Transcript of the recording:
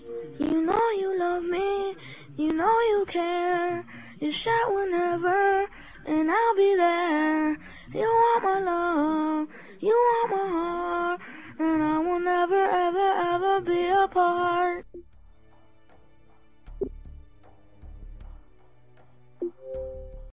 You know you love me, you know you care. You shout whenever, and I'll be there. You want my love, you want my heart, and I will never, ever, ever be apart.